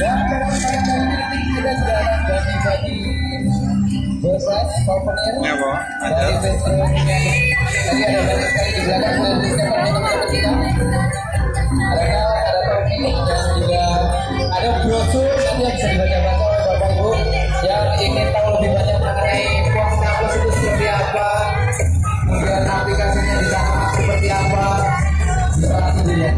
Dan dalam kesempatan kali ini kita sudah akan bagi-bagi bebas souvenir dari festival ini. Tadi ada banyak sekali di belakang saya berikan pada teman-teman kita. Ada topi dan juga ada brosur nanti yang bisa dibaca-baca oleh Bapak Ibu yang ingin tahu lebih banyak mengenai uang kampus itu seperti apa, kemudian aplikasinya di sana seperti apa, bisa langsung dilihat.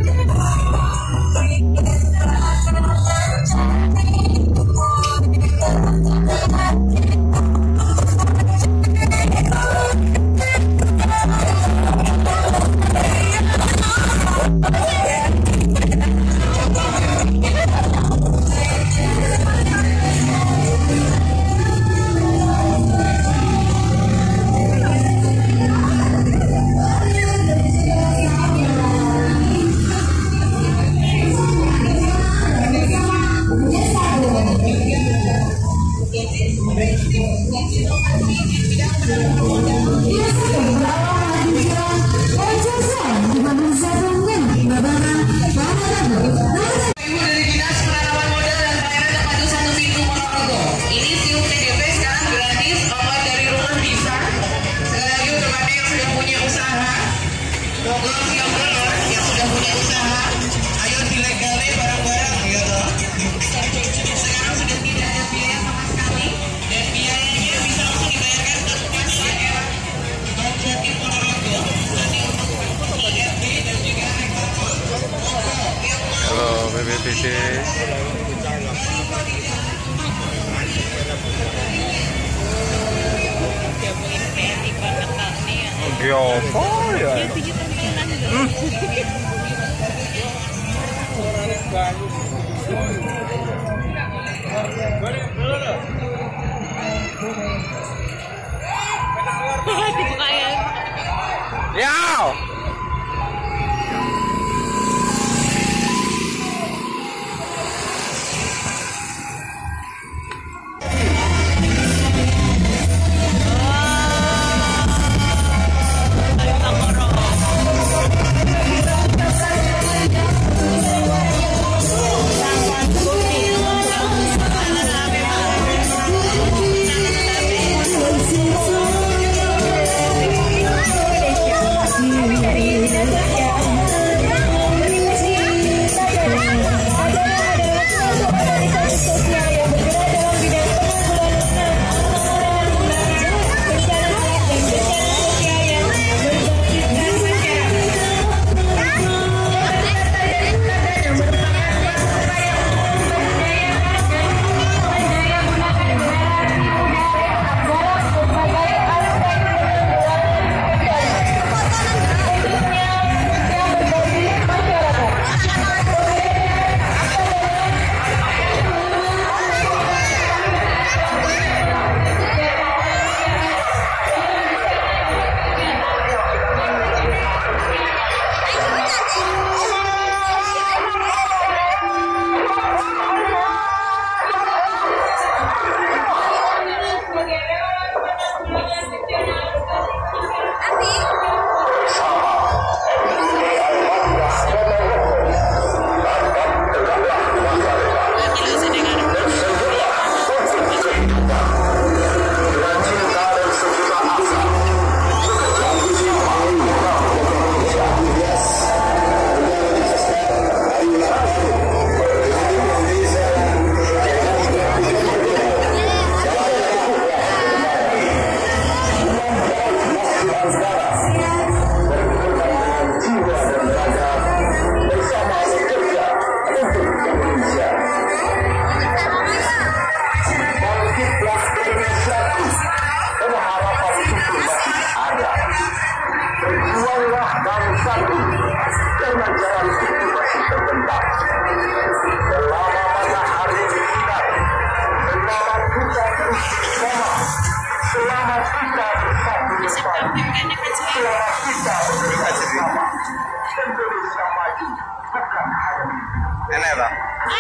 Enak tak?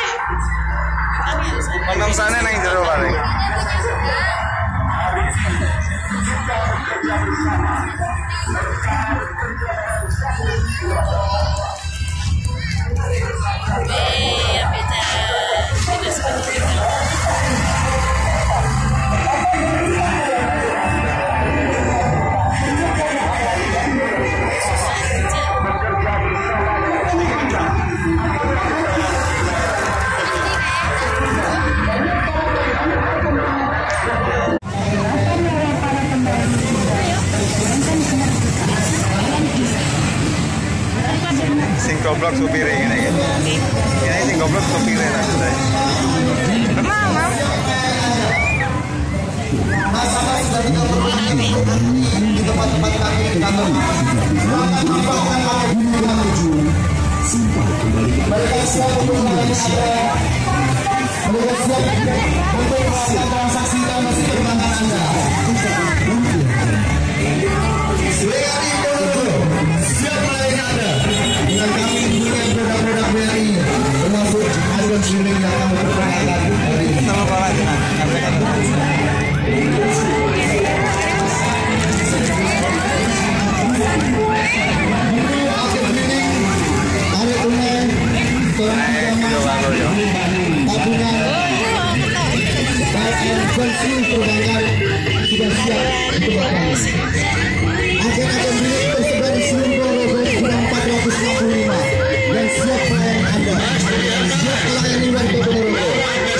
Menung sana nang jero paling. Iya, beda. goblok supire ngene iki. Ini sing goblok supire ta. Tenang, Mam. Nasabah sudah tidak perlu lagi di tempat-tempat kami di kantor. Silakan dibawakan oleh Gunung Tujuh. Simpan kembali. Mereka siap untuk Anda. Mereka siap untuk melakukan transaksi dan masih perbankan Anda. Siap melayani Anda dengan kami dengan produk-produk BRI termasuk aliran streaming yang kami perkenalkan hari ini. Sama Pak Pensiun perbankan sudah siap untuk bertanggung. Agen-agen milik tersebar di seluruh logo sudah 465 dan siap melayani Anda. Siap melayani warga Ponorogo.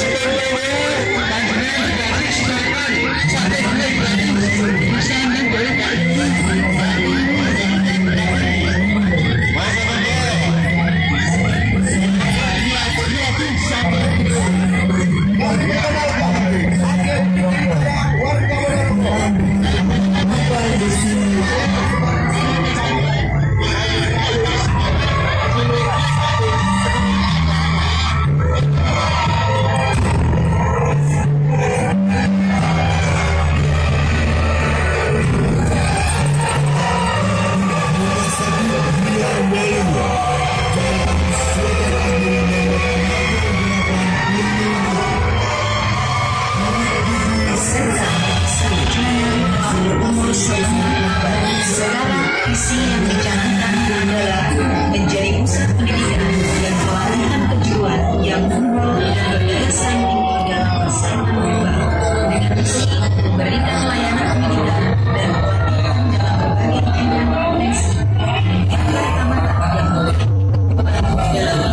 Segala visi yang dicanangkan adalah menjadi pusat pendidikan dan pelatihan kejuruan yang unggul dan bergagasan dalam persaingan global dengan misi memberikan layanan pendidikan dan pelatihan dalam berbagai bidang potensi yang pertama yang dalam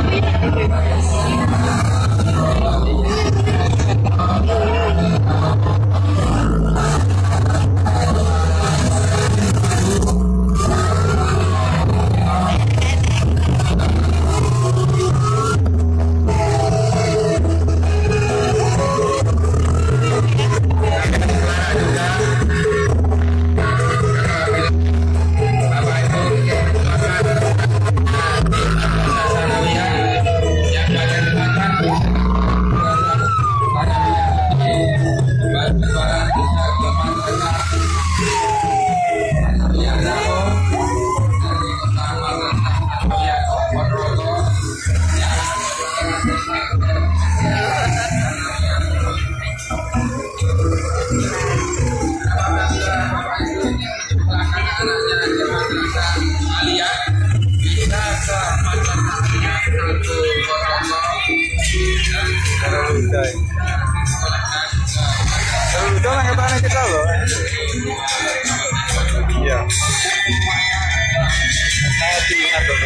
Udah lah katanya kita loh. Iya. Saya ingat loh.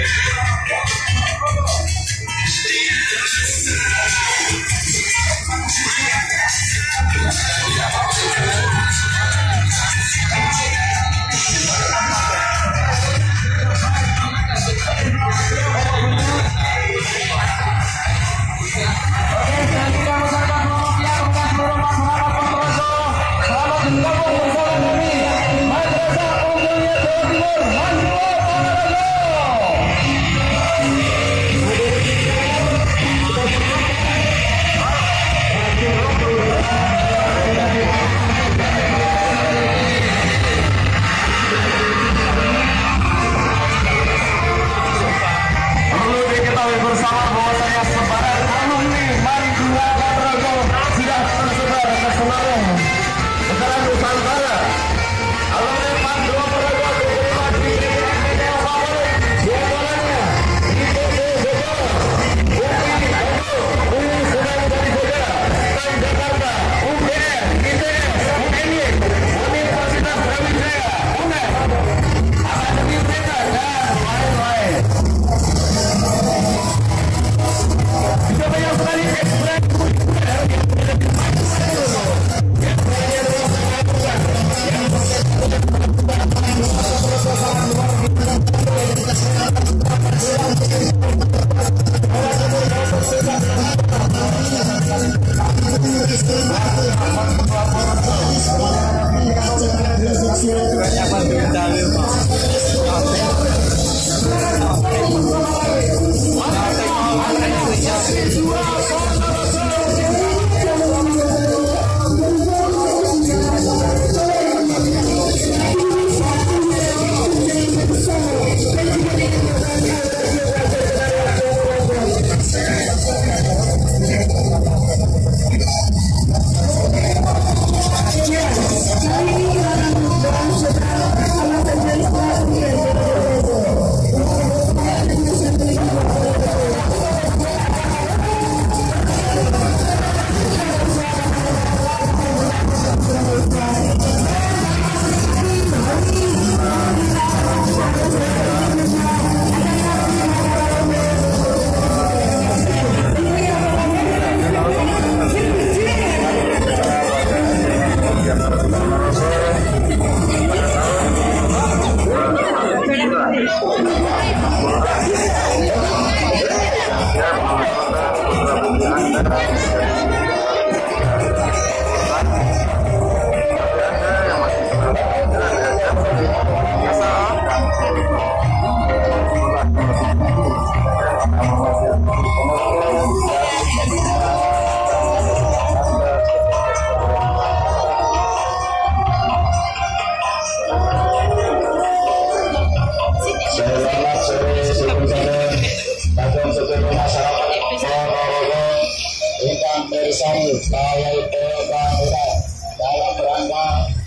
bersama kawal kebangunan dalam rangka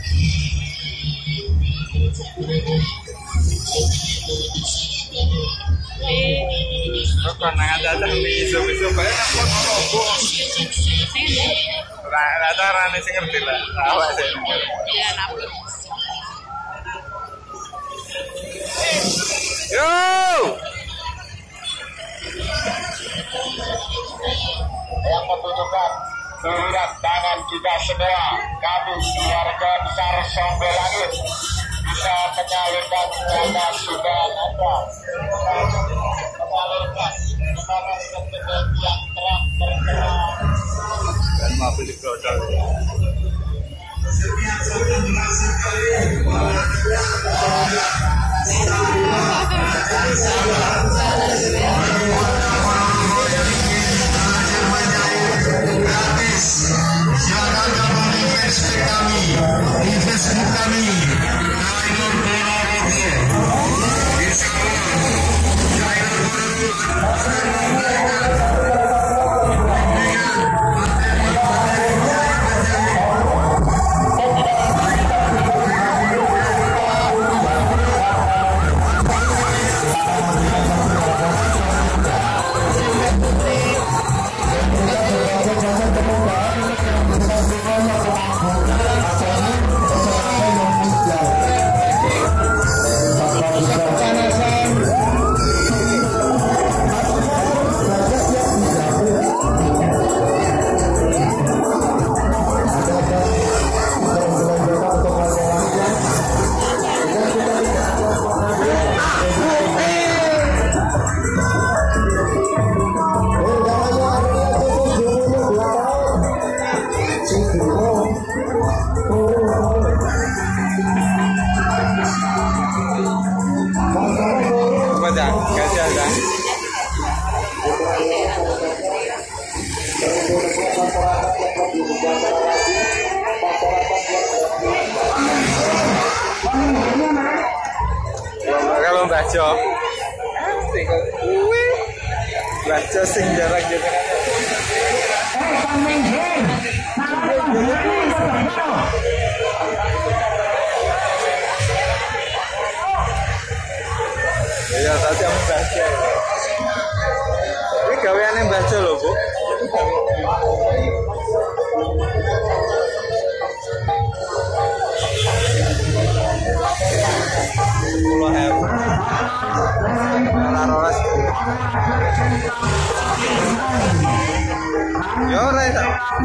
Pandangan datang miso-miso banyak pun robo. Rata rane sing ngerti lah. Awak sih. Iya, napur. Yo! yang membutuhkan surat tangan kita semua, kami keluarga besar Sombe Langit bisa menyalurkan dana sudah Anda menyalurkan semangat sentimen yang telah bergerak Dan mobil diprodal. Kalau baca, baca sing jarak-jarak. Ya tadi aku baca. Ini gaweane baca loh, Bu. Yo, right.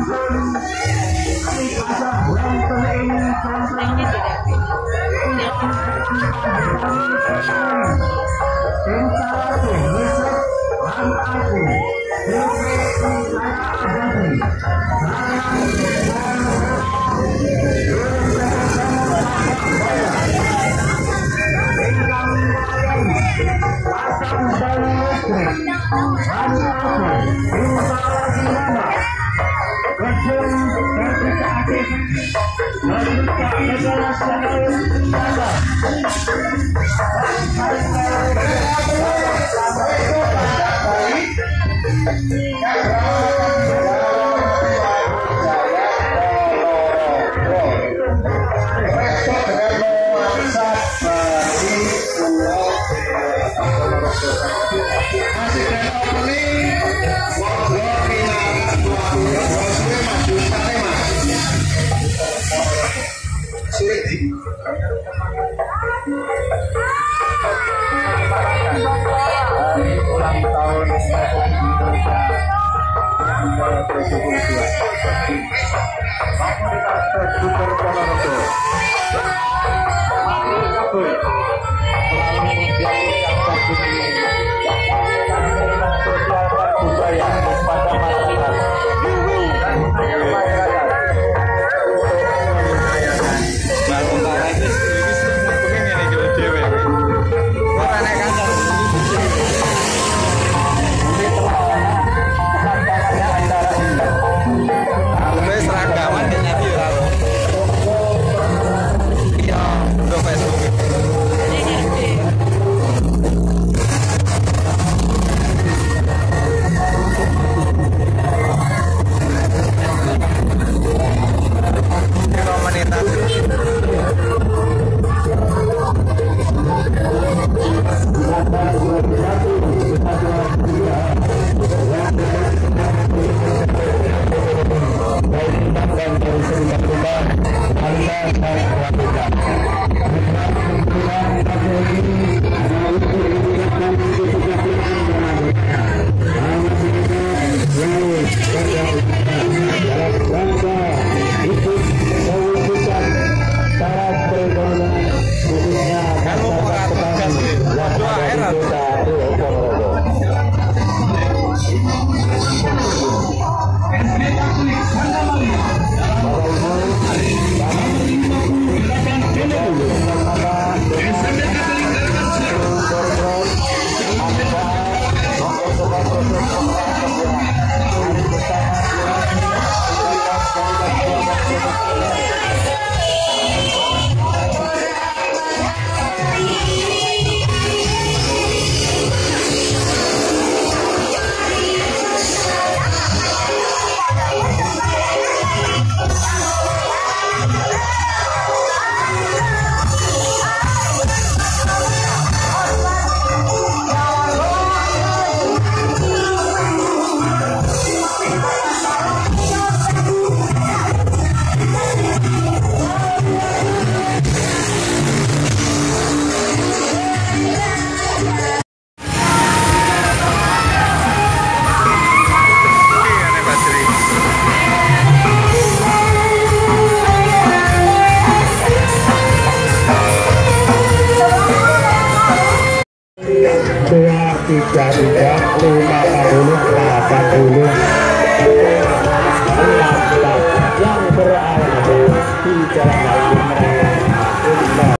Ulang tahun Republik Indonesia yang ke-72. Komunitas Super Ponorogo. Kabel. Melalui yang satu ini. Dan memberikan sosial dan budaya kepada masyarakat. yang berada di jalan